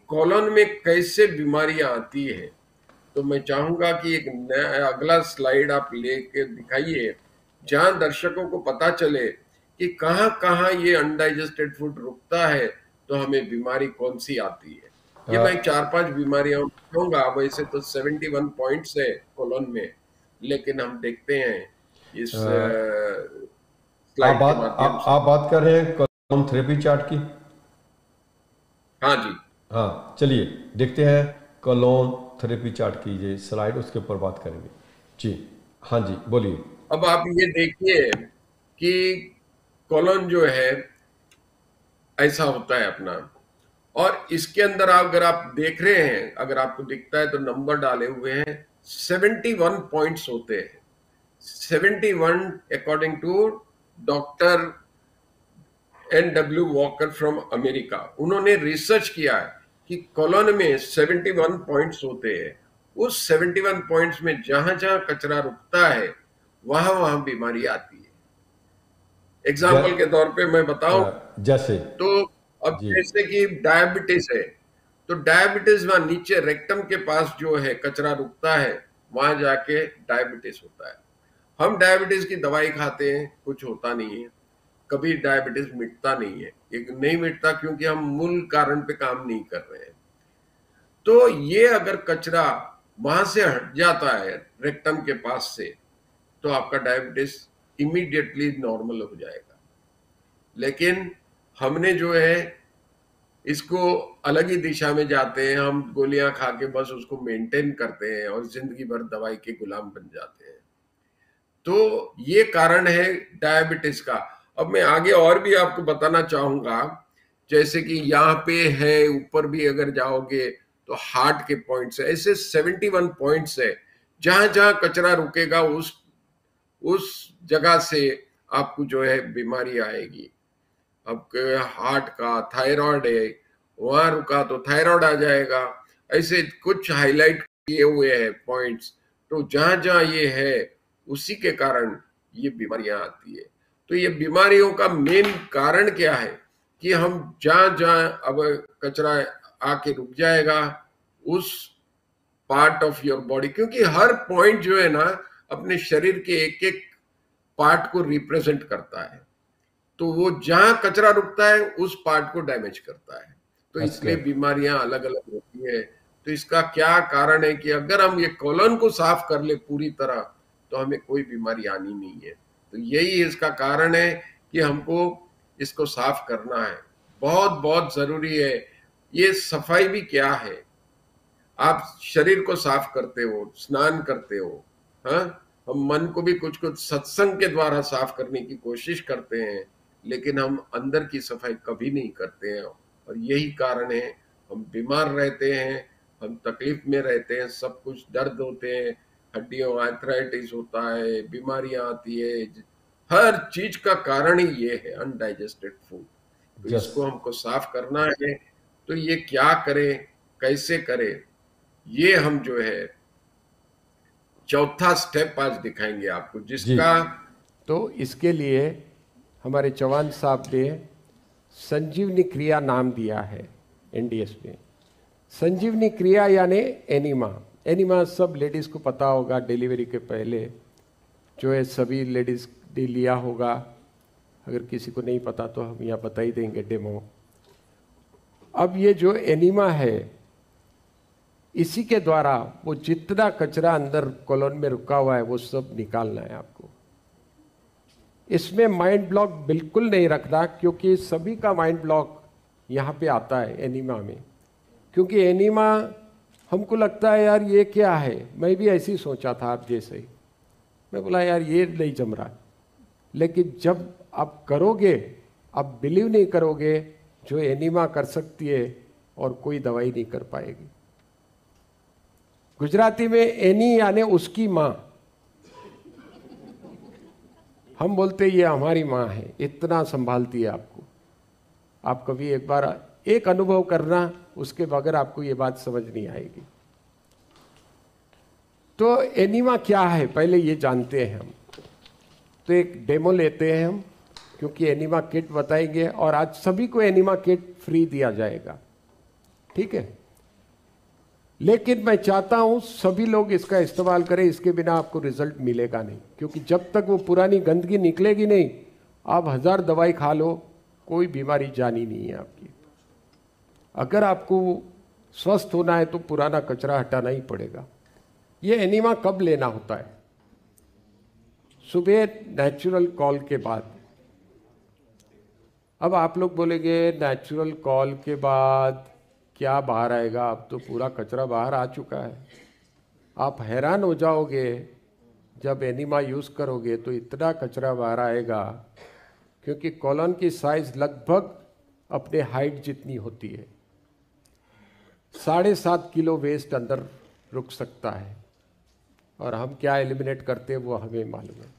Colon में कैसे बीमारियां आती है, तो मैं चाहूंगा कि एक नया अगला स्लाइड आप लेके दिखाइए, जहां दर्शकों को पता चले कि कहाँ कहाँ ये अनडाइजेस्टेड फूड रुकता है, तो हमें बीमारी कौन सी आती है। ये मैं 4-5 बीमारियां बताऊंगा। वैसे तो 71 पॉइंट्स है कॉलन में, लेकिन हम देखते हैं इस स्लाइड के माध्यम से। आप बात कर रहे हैं कॉलम थेरेपी चार्ट की। हाँ जी। हाँ, चलिए देखते हैं कॉलम थेरेपी चार्ट की ये स्लाइड, उसके ऊपर बात करेंगे जी। हाँ जी, बोलिए। अब आप ये देखिए कि कॉलन जो है ऐसा होता है अपना, और इसके अंदर अगर आप देख रहे हैं, अगर आपको दिखता है तो नंबर डाले हुए हैं, 71 पॉइंट्स होते हैं। 71 according to doctor NW Walker from America. उन्होंने रिसर्च किया है कि कॉलोन में 71 पॉइंट्स होते हैं। उस 71 पॉइंट्स में जहां जहां कचरा रुकता है, वहां वहां बीमारी आती है। एग्जाम्पल के तौर पे मैं बताऊं जैसे तो, अब जी जैसे कि डायबिटीज है, तो डायबिटीज वहां नीचे रेक्टम के पास जो है कचरा रुकता है, वहां जाके डायबिटीज होता है। हम डायबिटीज की दवाई खाते हैं, कुछ होता नहीं है, कभी डायबिटीज मिटता नहीं है। एक नहीं मिटता क्योंकि हम मूल कारण पे काम नहीं कर रहे हैं। तो ये अगर कचरा वहां से हट जाता है रेक्टम के पास से, तो आपका डायबिटीज इमीडिएटली नॉर्मल हो जाएगा। लेकिन हमने जो है इसको अलग ही दिशा में जाते हैं, हम गोलियां खा के बस उसको मेंटेन करते हैं और जिंदगी भर दवाई के गुलाम बन जाते हैं। तो ये कारण है डायबिटीज का। अब मैं आगे और भी आपको बताना चाहूंगा, जैसे कि यहाँ पे है, ऊपर भी अगर जाओगे तो हार्ट के पॉइंट्स है। ऐसे 71 पॉइंट्स है, जहां जहां कचरा रुकेगा उस जगह से आपको जो है बीमारी आएगी। अब हार्ट का थायराइड है, वहां रुका तो थायराइड आ जाएगा। ऐसे कुछ हाईलाइट किए हुए हैं पॉइंट्स। तो जहां जहां ये है, उसी के कारण ये बीमारियां आती है। तो ये बीमारियों का मेन कारण क्या है कि हम जहां जहां अब कचरा आके रुक जाएगा उस पार्ट ऑफ योर बॉडी, क्योंकि हर पॉइंट जो है ना अपने शरीर के एक एक पार्ट को रिप्रेजेंट करता है। तो वो जहां कचरा रुकता है उस पार्ट को डैमेज करता है। तो इसलिए करेक्ट। बीमारियां अलग अलग होती है। तो इसका क्या कारण है कि अगर हम ये कॉलन को साफ कर ले पूरी तरह, तो हमें कोई बीमारी आनी नहीं है। तो यही इसका कारण है कि हमको इसको साफ करना है, बहुत बहुत जरूरी है। ये सफाई भी क्या है, आप शरीर को साफ करते हो, स्नान करते हो, हाँ, हम मन को भी कुछ कुछ सत्संग के द्वारा साफ करने की कोशिश करते हैं, लेकिन हम अंदर की सफाई कभी नहीं करते हैं। और यही कारण है हम बीमार रहते हैं, हम तकलीफ में रहते हैं, सब कुछ दर्द होते हैं, हड्डियों आर्थराइटिस होता है, बीमारियां आती है। हर चीज का कारण ही ये है, अनडाइजेस्टेड फूड। तो जस इसको हमको साफ करना है। तो ये क्या करें, कैसे करें, ये हम जो है चौथा स्टेप आज दिखाएंगे आपको, जी जिसका तो इसके लिए हमारे चौहान साहब ने संजीवनी क्रिया नाम दिया है एनडीएस में। संजीवनी क्रिया यानी एनिमा। एनिमा सब लेडीज़ को पता होगा, डिलीवरी के पहले जो है सभी लेडीज़ ने लिया होगा। अगर किसी को नहीं पता तो हम यहाँ बता ही देंगे डेमो। अब ये जो एनिमा है, इसी के द्वारा वो जितना कचरा अंदर कॉलोन में रुका हुआ है वो सब निकालना है आपको। इसमें माइंड ब्लॉक बिल्कुल नहीं रखना, क्योंकि सभी का माइंड ब्लॉक यहाँ पे आता है एनीमा में। क्योंकि एनीमा हमको लगता है यार ये क्या है, मैं भी ऐसे ही सोचा था आप जैसे ही। मैं बोला यार ये नहीं जम रहा, लेकिन जब आप करोगे आप बिलीव नहीं करोगे, जो एनीमा कर सकती है और कोई दवाई नहीं कर पाएगी। गुजराती में एनी यानी उसकी माँ, हम बोलते ये हमारी माँ है, इतना संभालती है आपको। आप कभी एक बार एक अनुभव करना, उसके बगैर आपको ये बात समझ नहीं आएगी। तो एनीमा क्या है पहले ये जानते हैं हम। तो एक डेमो लेते हैं हम, क्योंकि एनीमा किट बताएंगे और आज सभी को एनीमा किट फ्री दिया जाएगा। ठीक है। लेकिन मैं चाहता हूं सभी लोग इसका इस्तेमाल करें, इसके बिना आपको रिजल्ट मिलेगा नहीं, क्योंकि जब तक वो पुरानी गंदगी निकलेगी नहीं, आप 1000 दवाई खा लो, कोई बीमारी जानी नहीं है आपकी। अगर आपको स्वस्थ होना है तो पुराना कचरा हटाना ही पड़ेगा। ये एनीमा कब लेना होता है? सुबह नेचुरल कॉल के बाद। अब आप लोग बोलेंगे नेचुरल कॉल के बाद क्या बाहर आएगा? अब तो पूरा कचरा बाहर आ चुका है। आप हैरान हो जाओगे जब एनीमा यूज़ करोगे तो इतना कचरा बाहर आएगा, क्योंकि कॉलन की साइज लगभग अपने हाइट जितनी होती है। 7.5 किलो वेस्ट अंदर रुक सकता है, और हम क्या एलिमिनेट करते हैं वो हमें मालूम है।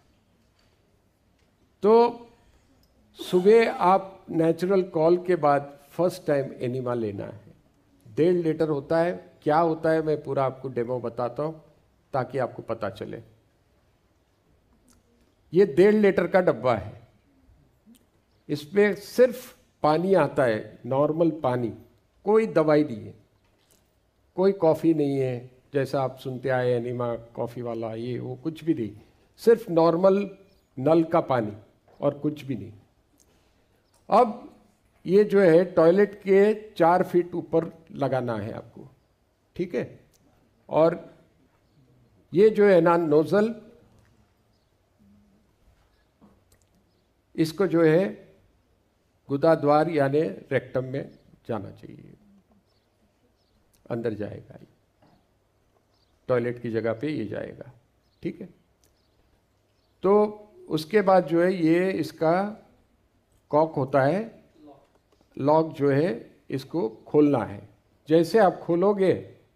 तो सुबह आप नेचुरल कॉल के बाद फर्स्ट टाइम एनीमा लेना है। 1.5 लीटर होता है। क्या होता है मैं पूरा आपको डेमो बताता हूँ ताकि आपको पता चले। ये 1.5 लीटर का डब्बा है, इसमें सिर्फ पानी आता है, नॉर्मल पानी, कोई दवाई नहीं है, कोई कॉफ़ी नहीं है जैसा आप सुनते आए एनीमा कॉफ़ी वाला, ये वो कुछ भी नहीं, सिर्फ नॉर्मल नल का पानी और कुछ भी नहीं। अब ये जो है टॉयलेट के 4 फीट ऊपर लगाना है आपको, ठीक है। और ये जो है ना नोजल, इसको जो है गुदाद्वार यानी रेक्टम में जाना चाहिए, अंदर जाएगा, टॉयलेट की जगह पे ये जाएगा, ठीक है। तो उसके बाद जो है ये इसका कॉक होता है, लॉक जो है इसको खोलना है। जैसे आप खोलोगे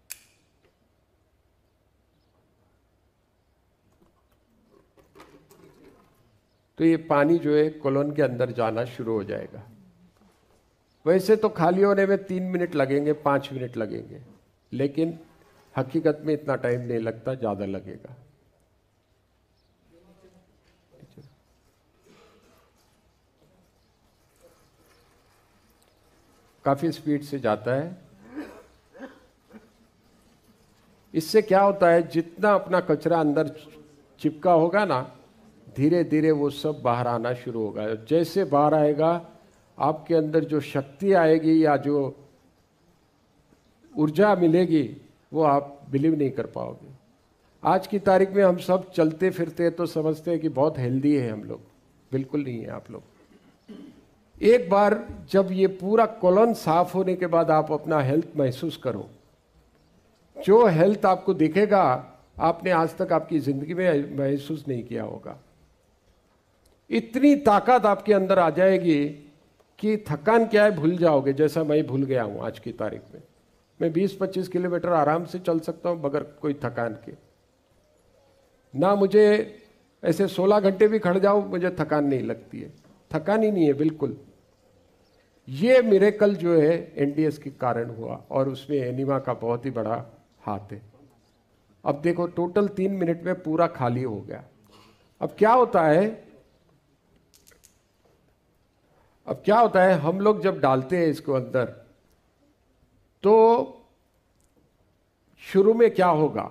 तो ये पानी जो है कोलन के अंदर जाना शुरू हो जाएगा। वैसे तो खाली होने में 3 मिनट लगेंगे, 5 मिनट लगेंगे, लेकिन हकीकत में इतना टाइम नहीं लगता, ज़्यादा लगेगा। काफ़ी स्पीड से जाता है। इससे क्या होता है, जितना अपना कचरा अंदर चिपका होगा ना, धीरे धीरे वो सब बाहर आना शुरू होगा। जैसे बाहर आएगा, आपके अंदर जो शक्ति आएगी या जो ऊर्जा मिलेगी वो आप बिलीव नहीं कर पाओगे। आज की तारीख में हम सब चलते फिरते तो समझते हैं कि बहुत हेल्दी है हम लोग, बिल्कुल नहीं है आप लोग। एक बार जब ये पूरा कोलन साफ होने के बाद आप अपना हेल्थ महसूस करो, जो हेल्थ आपको दिखेगा आपने आज तक आपकी जिंदगी में महसूस नहीं किया होगा। इतनी ताकत आपके अंदर आ जाएगी कि थकान क्या है भूल जाओगे, जैसा मैं भूल गया हूं आज की तारीख में। मैं 20-25 किलोमीटर आराम से चल सकता हूं बगैर कोई थकान के। ना मुझे ऐसे 16 घंटे भी खड़ जाऊं मुझे थकान नहीं लगती है, थकान ही नहीं है बिल्कुल। ये मिरेकल जो है एनडीएस के कारण हुआ, और उसमें एनीमा का बहुत ही बड़ा हाथ है। अब देखो टोटल 3 मिनट में पूरा खाली हो गया। अब क्या होता है, हम लोग जब डालते हैं इसको अंदर, तो शुरू में क्या होगा,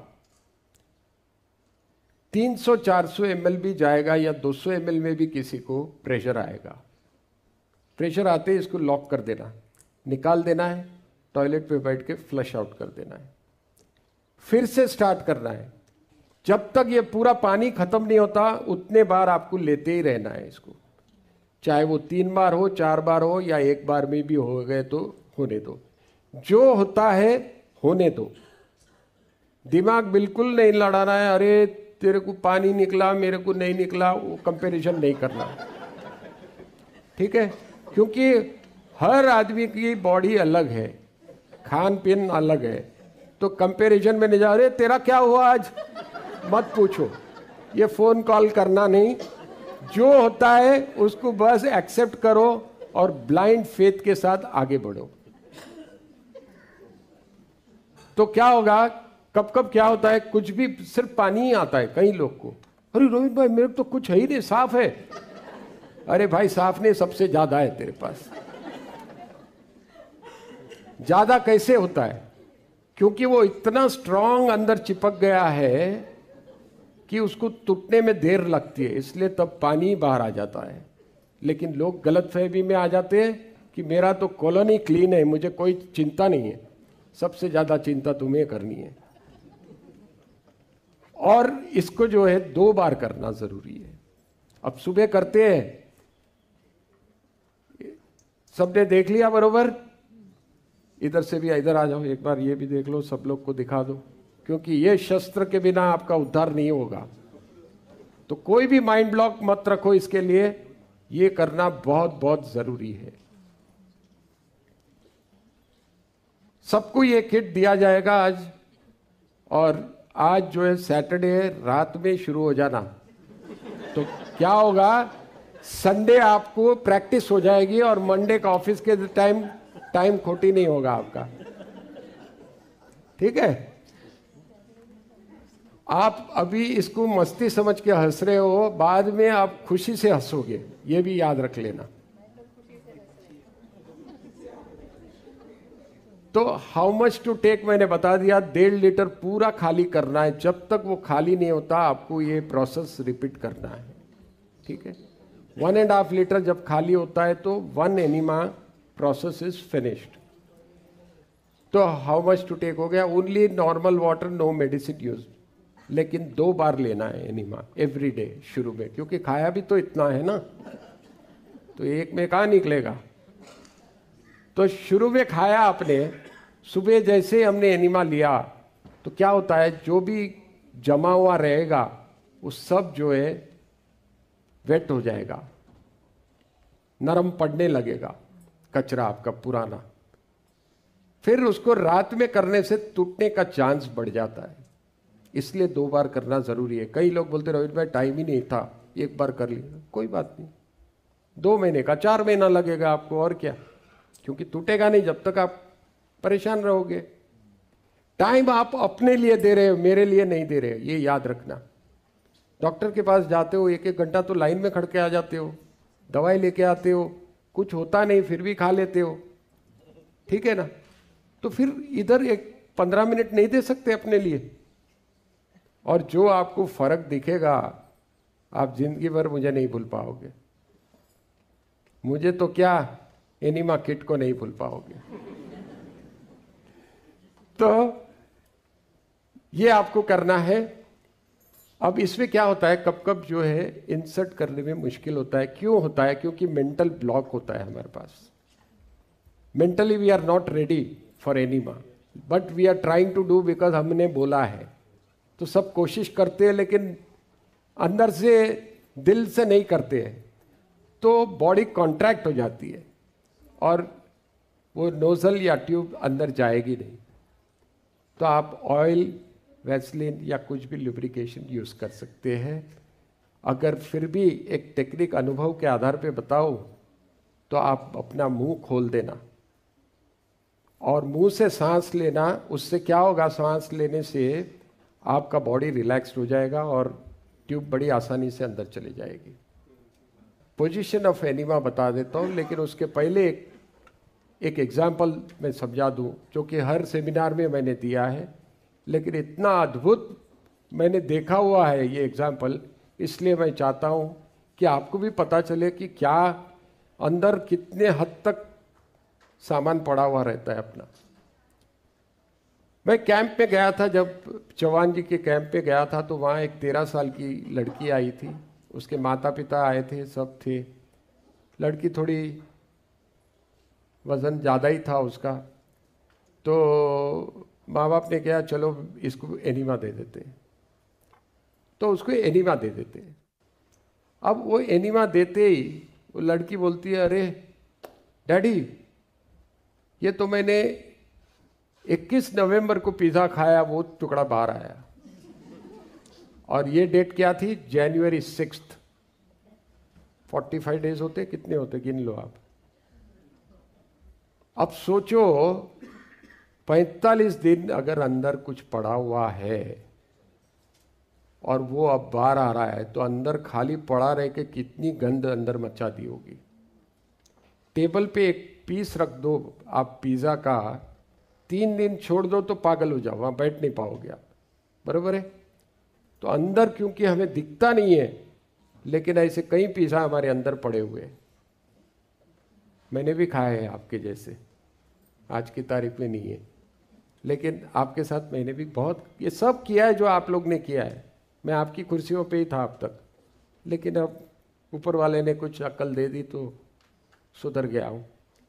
300-400 ml भी जाएगा या 200 ml में भी किसी को प्रेशर आएगा। प्रेशर आते ही इसको लॉक कर देना, निकाल देना है, टॉयलेट पे बैठ के फ्लश आउट कर देना है, फिर से स्टार्ट करना है। जब तक ये पूरा पानी खत्म नहीं होता उतने बार आपको लेते ही रहना है इसको, चाहे वो 3 बार हो, 4 बार हो, या 1 बार में भी हो गए तो होने दो। जो होता है होने दो, दिमाग बिल्कुल नहीं लड़ाना है, अरे तेरे को पानी निकला मेरे को नहीं निकला, वो कंपैरिजन नहीं करना, ठीक है। क्योंकि हर आदमी की बॉडी अलग है, खान पीन अलग है, तो कंपैरिजन में नहीं जा रहे तेरा क्या हुआ आज मत पूछो, ये फोन कॉल करना नहीं। जो होता है उसको बस एक्सेप्ट करो और ब्लाइंड फेथ के साथ आगे बढ़ो। तो क्या होगा, कब कब क्या होता है, कुछ भी सिर्फ पानी ही आता है कई लोग को, अरे रोहित भाई मेरे तो कुछ है ही नहीं, साफ है। अरे भाई साफ नहीं, सबसे ज्यादा है तेरे पास। ज़्यादा कैसे होता है? क्योंकि वो इतना स्ट्रांग अंदर चिपक गया है कि उसको टूटने में देर लगती है, इसलिए तब पानी बाहर आ जाता है। लेकिन लोग गलतफहमी में आ जाते हैं कि मेरा तो कॉलोनी क्लीन है, मुझे कोई चिंता नहीं है। सबसे ज़्यादा चिंता तुम्हें करनी है। और इसको जो है 2 बार करना ज़रूरी है। अब सुबह करते हैं, सबने देख लिया बरोबर? इधर से भी इधर आ जाओ, एक बार ये भी देख लो, सब लोग को दिखा दो, क्योंकि ये शस्त्र के बिना आपका उद्धार नहीं होगा। तो कोई भी माइंड ब्लॉक मत रखो इसके लिए, ये करना बहुत बहुत जरूरी है। सबको ये किट दिया जाएगा आज, और आज जो है सैटरडे रात में शुरू हो जाना। तो क्या होगा, संडे आपको प्रैक्टिस हो जाएगी और मंडे का ऑफिस के टाइम खोटी नहीं होगा आपका। ठीक है? आप अभी इसको मस्ती समझ के हंस रहे हो, बाद में आप खुशी से हंसोगे, ये भी याद रख लेना। तो हाउ मच टू टेक मैंने बता दिया, 1.5 लीटर पूरा खाली करना है। जब तक वो खाली नहीं होता आपको ये प्रोसेस रिपीट करना है। ठीक है? 1.5 लीटर जब खाली होता है तो 1 एनिमा प्रोसेस इज फिनिश्ड। तो हाउ मच टू टेक हो गया, only normal water, no medicine use. लेकिन 2 बार लेना है एनिमा एवरी डे शुरू में, क्योंकि खाया भी तो इतना है ना, तो एक में कहाँ निकलेगा। तो शुरू में खाया आपने, सुबह जैसे हमने एनिमा लिया तो क्या होता है, जो भी जमा हुआ रहेगा वो सब जो है वेट हो जाएगा, नरम पड़ने लगेगा कचरा आपका पुराना। फिर उसको रात में करने से टूटने का चांस बढ़ जाता है, इसलिए 2 बार करना जरूरी है। कई लोग बोलते रोहित भाई टाइम ही नहीं था, 1 बार कर लिया, कोई बात नहीं, 2 महीने का 4 महीना लगेगा आपको, और क्या, क्योंकि टूटेगा नहीं जब तक आप परेशान रहोगे। टाइम आप अपने लिए दे रहे हो, मेरे लिए नहीं दे रहे हो, ये याद रखना। डॉक्टर के पास जाते हो, 1-1 घंटा तो लाइन में खड़ के आ जाते हो, दवाई लेके आते हो, कुछ होता नहीं फिर भी खा लेते हो। ठीक है ना? तो फिर इधर 15 मिनट नहीं दे सकते अपने लिए? और जो आपको फर्क दिखेगा आप जिंदगी भर मुझे नहीं भूल पाओगे। मुझे तो क्या, एनिमा किट को नहीं भूल पाओगे। तो ये आपको करना है। अब इसमें क्या होता है, कब कब जो है इंसर्ट करने में मुश्किल होता है। क्यों होता है? क्योंकि मेंटल ब्लॉक होता है हमारे पास। Mentally we are not ready for enema, but we are trying to do, because हमने बोला है। तो सब कोशिश करते हैं लेकिन अंदर से, दिल से नहीं करते हैं, तो बॉडी कॉन्ट्रैक्ट हो जाती है और वो नोजल या ट्यूब अंदर जाएगी नहीं। तो आप ऑयल, वैसलीन या कुछ भी लुब्रिकेशन यूज़ कर सकते हैं। अगर फिर भी एक टेक्निक अनुभव के आधार पे बताओ तो आप अपना मुंह खोल देना और मुंह से सांस लेना। उससे क्या होगा, सांस लेने से आपका बॉडी रिलैक्स्ड हो जाएगा और ट्यूब बड़ी आसानी से अंदर चली जाएगी। पोजीशन ऑफ एनिमा बता देता हूँ, लेकिन उसके पहले एक एग्जाम्पल मैं समझा दूँ, जो कि हर सेमिनार में मैंने दिया है, लेकिन इतना अद्भुत मैंने देखा हुआ है ये एग्जाम्पल, इसलिए मैं चाहता हूँ कि आपको भी पता चले कि क्या अंदर कितने हद तक सामान पड़ा हुआ रहता है अपना। मैं कैंप पे गया था, जब चौहान जी के कैंप पे गया था, तो वहाँ एक 13 साल की लड़की आई थी, उसके माता पिता आए थे, सब थे। लड़की थोड़ी वज़न ज़्यादा ही था उसका, तो माँ बाप ने कहा चलो इसको एनिमा दे देते हैं, तो उसको एनिमा दे देते हैं। अब वो एनिमा देते ही वो लड़की बोलती है, अरे डैडी ये तो मैंने 21 नवंबर को पिज़्ज़ा खाया, वो टुकड़ा बाहर आया, और ये डेट क्या थी, जनवरी 6। 45 डेज होते, कितने होते गिन लो आप। अब सोचो 45 दिन अगर अंदर कुछ पड़ा हुआ है और वो अब बाहर आ रहा है, तो अंदर खाली पड़ा रह के कितनी गंद अंदर मचा दी होगी। टेबल पे एक पीस रख दो आप पिज़्ज़ा का, 3 दिन छोड़ दो तो पागल हो जाओ, वहाँ बैठ नहीं पाओगे आप, बराबर है। तो अंदर क्योंकि हमें दिखता नहीं है, लेकिन ऐसे कई पिज़्ज़ा हमारे अंदर पड़े हुए हैं। मैंने भी खाए हैं आपके जैसे, आज की तारीख में नहीं है, लेकिन आपके साथ मैंने भी बहुत ये सब किया है जो आप लोग ने किया है। मैं आपकी कुर्सियों पे ही था अब तक, लेकिन अब ऊपर वाले ने कुछ अक्ल दे दी तो सुधर गया हूँ।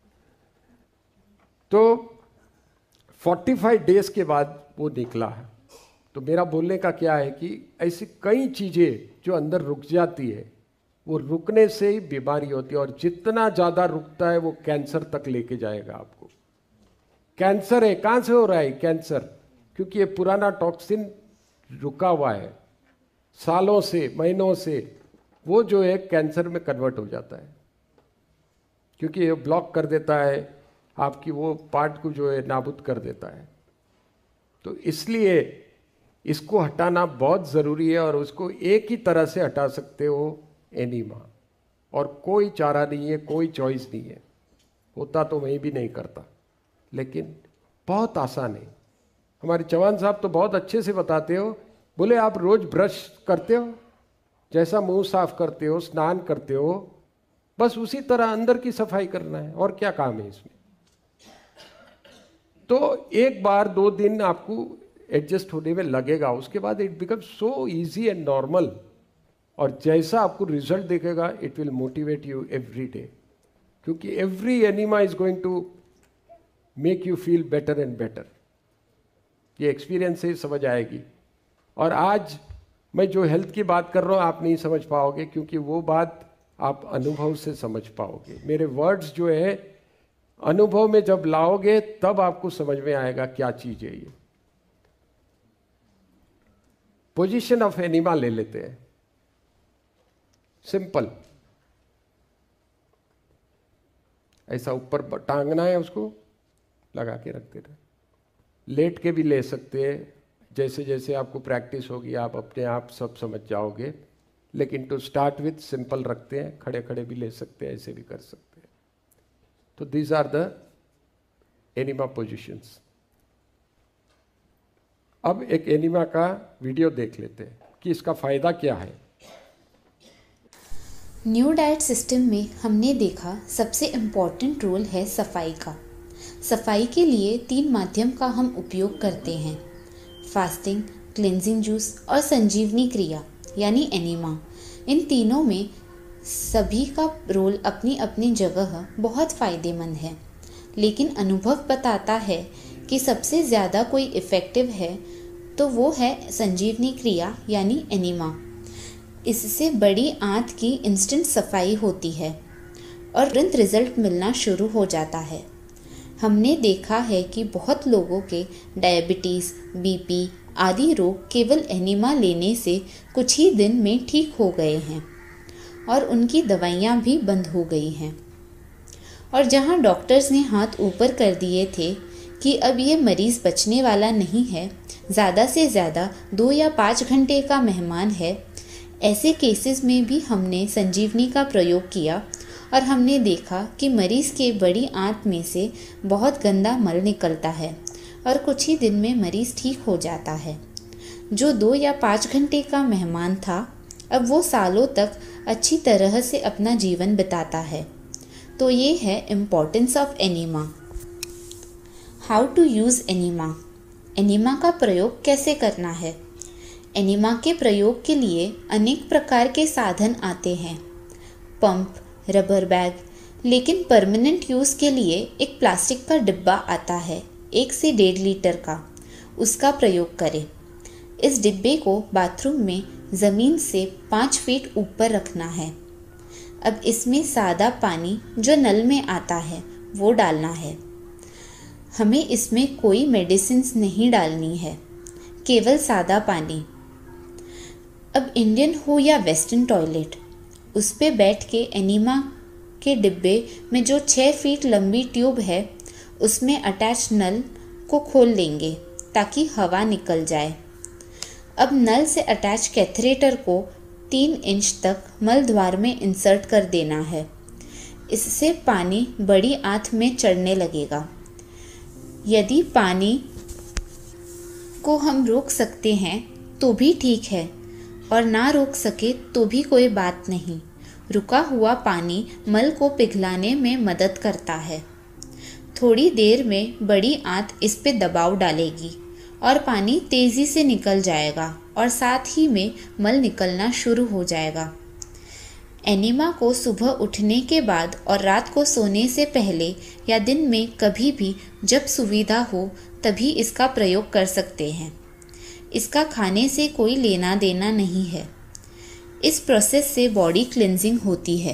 तो 45 डेज के बाद वो निकला है। तो मेरा बोलने का क्या है कि ऐसी कई चीज़ें जो अंदर रुक जाती है, वो रुकने से ही बीमारी होती है, और जितना ज़्यादा रुकता है वो कैंसर तक लेके जाएगा आपको। कैंसर है, कहाँ से हो रहा है कैंसर? क्योंकि ये पुराना टॉक्सिन रुका हुआ है सालों से, महीनों से, वो जो है कैंसर में कन्वर्ट हो जाता है, क्योंकि ये ब्लॉक कर देता है आपकी वो पार्ट को, जो है नाबूद कर देता है। तो इसलिए इसको हटाना बहुत ज़रूरी है, और उसको एक ही तरह से हटा सकते हो, एनीमा, और कोई चारा नहीं है, कोई चॉइस नहीं है। होता तो मैं भी नहीं करता, लेकिन बहुत आसान है। हमारे चौहान साहब तो बहुत अच्छे से बताते हो, बोले आप रोज़ ब्रश करते हो, जैसा मुंह साफ करते हो, स्नान करते हो, बस उसी तरह अंदर की सफाई करना है, और क्या काम है इसमें। तो एक बार 2 दिन आपको एडजस्ट होने में लगेगा, उसके बाद it become so easy and normal, और जैसा आपको रिजल्ट दिखेगा it will motivate you every day, क्योंकि every enema is going to make you feel better and better. ये एक्सपीरियंस से समझ आएगी। और आज मैं जो हेल्थ की बात कर रहा हूँ आप नहीं समझ पाओगे, क्योंकि वो बात आप अनुभव से समझ पाओगे। मेरे वर्ड्स जो है अनुभव में जब लाओगे तब आपको समझ में आएगा क्या चीज़ है ये। पोजीशन ऑफ एनिमा ले लेते हैं, सिंपल। ऐसा ऊपर टांगना है, उसको लगा के रख देना। लेट के भी ले सकते हैं, जैसे जैसे आपको प्रैक्टिस होगी आप अपने आप सब समझ जाओगे, लेकिन टू स्टार्ट विथ सिंपल रखते हैं। खड़े खड़े भी ले सकते हैं, ऐसे भी कर सकते हैं। तो these are the enema positions. अब एक एनिमा का वीडियो देख लेते हैं कि इसका फायदा क्या है। न्यू डाइट सिस्टम में हमने देखा सबसे इम्पॉर्टेंट रोल है सफाई का। सफाई के लिए 3 माध्यम का हम उपयोग करते हैं, फास्टिंग, क्लिनजिंग जूस और संजीवनी क्रिया यानी एनिमा। इन तीनों में सभी का रोल अपनी अपनी जगह बहुत फ़ायदेमंद है, लेकिन अनुभव बताता है कि सबसे ज़्यादा कोई इफ़ेक्टिव है तो वो है संजीवनी क्रिया यानी एनिमा। इससे बड़ी आंत की इंस्टेंट सफाई होती है और तुरंत रिजल्ट मिलना शुरू हो जाता है। हमने देखा है कि बहुत लोगों के डायबिटीज़, बीपी आदि रोग केवल एनिमा लेने से कुछ ही दिन में ठीक हो गए हैं और उनकी दवाइयाँ भी बंद हो गई हैं। और जहाँ डॉक्टर्स ने हाथ ऊपर कर दिए थे कि अब ये मरीज़ बचने वाला नहीं है, ज़्यादा से ज़्यादा 2 या 5 घंटे का मेहमान है, ऐसे केसेस में भी हमने संजीवनी का प्रयोग किया और हमने देखा कि मरीज़ के बड़ी आंत में से बहुत गंदा मल निकलता है और कुछ ही दिन में मरीज़ ठीक हो जाता है। जो 2 या 5 घंटे का मेहमान था, अब वो सालों तक अच्छी तरह से अपना जीवन बिताता है। तो ये है importance of enema. How to use enema. Enema का प्रयोग कैसे करना है। एनिमा के प्रयोग के लिए अनेक प्रकार के साधन आते हैं, पंप, रबर बैग, लेकिन परमानेंट यूज़ के लिए एक प्लास्टिक का डिब्बा आता है 1 से 1.5 लीटर का, उसका प्रयोग करें। इस डिब्बे को बाथरूम में ज़मीन से 5 फीट ऊपर रखना है। अब इसमें सादा पानी जो नल में आता है वो डालना है। हमें इसमें कोई मेडिसिन्स नहीं डालनी है, केवल सादा पानी। अब इंडियन हो या वेस्टर्न टॉयलेट, उस पे बैठ के एनिमा के डिब्बे में जो 6 फीट लंबी ट्यूब है उसमें अटैच नल को खोल लेंगे ताकि हवा निकल जाए। अब नल से अटैच कैथेटर को 3 इंच तक मल द्वार में इंसर्ट कर देना है। इससे पानी बड़ी आंत में चढ़ने लगेगा। यदि पानी को हम रोक सकते हैं तो भी ठीक है और ना रोक सके तो भी कोई बात नहीं। रुका हुआ पानी मल को पिघलाने में मदद करता है। थोड़ी देर में बड़ी आंत इस पे दबाव डालेगी और पानी तेज़ी से निकल जाएगा और साथ ही में मल निकलना शुरू हो जाएगा। एनीमा को सुबह उठने के बाद और रात को सोने से पहले या दिन में कभी भी जब सुविधा हो तभी इसका प्रयोग कर सकते हैं। इसका खाने से कोई लेना देना नहीं है। इस प्रोसेस से बॉडी क्लिनजिंग होती है।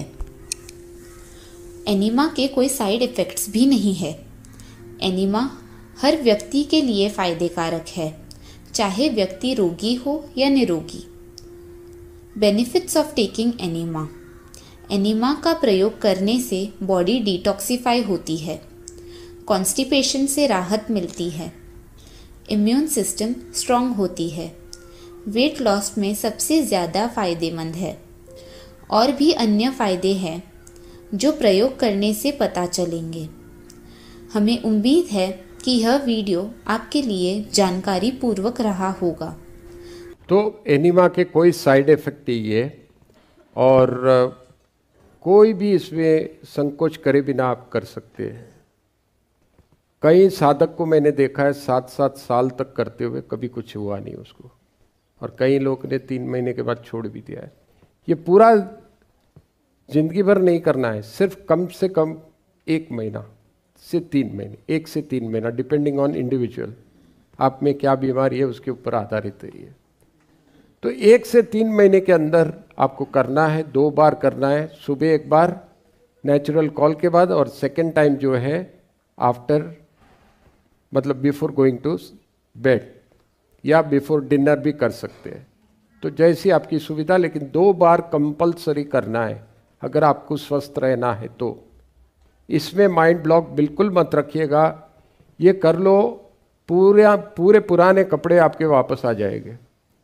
एनीमा के कोई साइड इफ़ेक्ट्स भी नहीं है। एनीमा हर व्यक्ति के लिए फ़ायदे कारक है, चाहे व्यक्ति रोगी हो या निरोगी। Benefits of taking enema. Enema का प्रयोग करने से बॉडी डिटॉक्सिफाई होती है, कॉन्स्टिपेशन से राहत मिलती है, इम्यून सिस्टम स्ट्रॉन्ग होती है, वेट लॉस में सबसे ज़्यादा फ़ायदेमंद है। और भी अन्य फ़ायदे हैं जो प्रयोग करने से पता चलेंगे। हमें उम्मीद है कि यह वीडियो आपके लिए जानकारी पूर्वक रहा होगा। तो एनीमा के कोई साइड इफ़ेक्ट नहीं है और कोई भी इसमें संकोच करे बिना आप कर सकते हैं। कई साधक को मैंने देखा है 7-7 साल तक करते हुए कभी कुछ हुआ नहीं उसको, और कई लोग ने 3 महीने के बाद छोड़ भी दिया है। ये पूरा जिंदगी भर नहीं करना है, सिर्फ कम से कम 1 महीना से 3 महीने, 1 से 3 महीना, डिपेंडिंग ऑन इंडिविजुअल, आप में क्या बीमारी है उसके ऊपर आधारित है ये। तो 1 से 3 महीने के अंदर आपको करना है, 2 बार करना है, सुबह 1 बार नेचुरल कॉल के बाद और सेकेंड टाइम जो है आफ्टर, मतलब बिफोर गोइंग टू बेड या बिफोर डिनर भी कर सकते हैं। तो जैसी आपकी सुविधा, लेकिन 2 बार कंपलसरी करना है अगर आपको स्वस्थ रहना है। तो इसमें माइंड ब्लॉक बिल्कुल मत रखिएगा, ये कर लो पूरे पुराने कपड़े आपके वापस आ जाएंगे।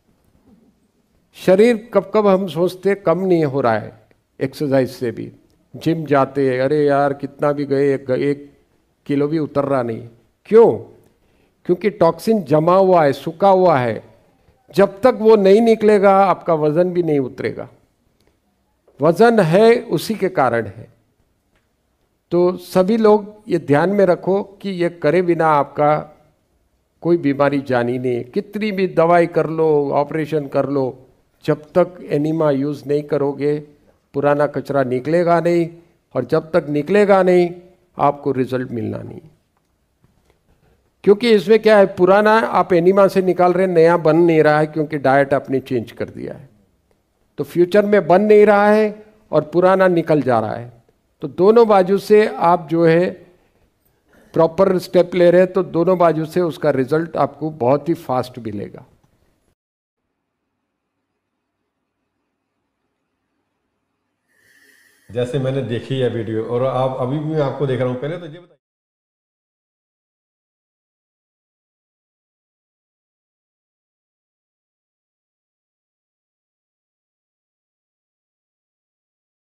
शरीर कब कब हम सोचते कम नहीं हो रहा है एक्सरसाइज से भी, जिम जाते हैं, अरे यार कितना भी गए 1 किलो भी उतर रहा नहीं। क्यों? क्योंकि टॉक्सिन जमा हुआ है, सूखा हुआ है। जब तक वो नहीं निकलेगा आपका वजन भी नहीं उतरेगा। वजन है उसी के कारण है। तो सभी लोग ये ध्यान में रखो कि ये करे बिना आपका कोई बीमारी जानी नहीं। कितनी भी दवाई कर लो, ऑपरेशन कर लो, जब तक एनीमा यूज़ नहीं करोगे पुराना कचरा निकलेगा नहीं, और जब तक निकलेगा नहीं आपको रिजल्ट मिलना नहीं। क्योंकि इसमें क्या है, पुराना आप एनीमा से निकाल रहे, नया बन नहीं रहा है क्योंकि डाइट आपने चेंज कर दिया है। तो फ्यूचर में बन नहीं रहा है और पुराना निकल जा रहा है। तो दोनों बाजू से आप जो है प्रॉपर स्टेप ले रहे हैं, तो दोनों बाजू से उसका रिजल्ट आपको बहुत ही फास्ट मिलेगा। जैसे मैंने देखी है वीडियो और आप अभी भी मैं आपको देख रहा हूँ, पहले तो ये बताइए।